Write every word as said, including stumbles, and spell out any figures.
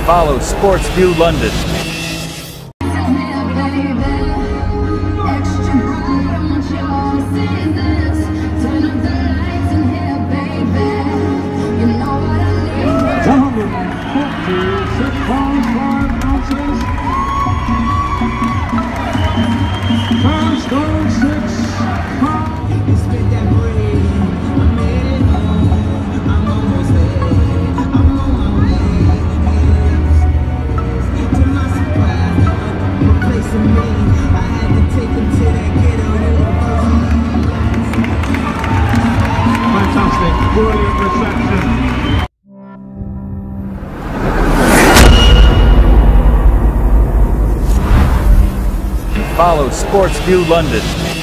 Follow Sportsview London. First on six. Fantastic, brilliant reception. Follow Sportsview London.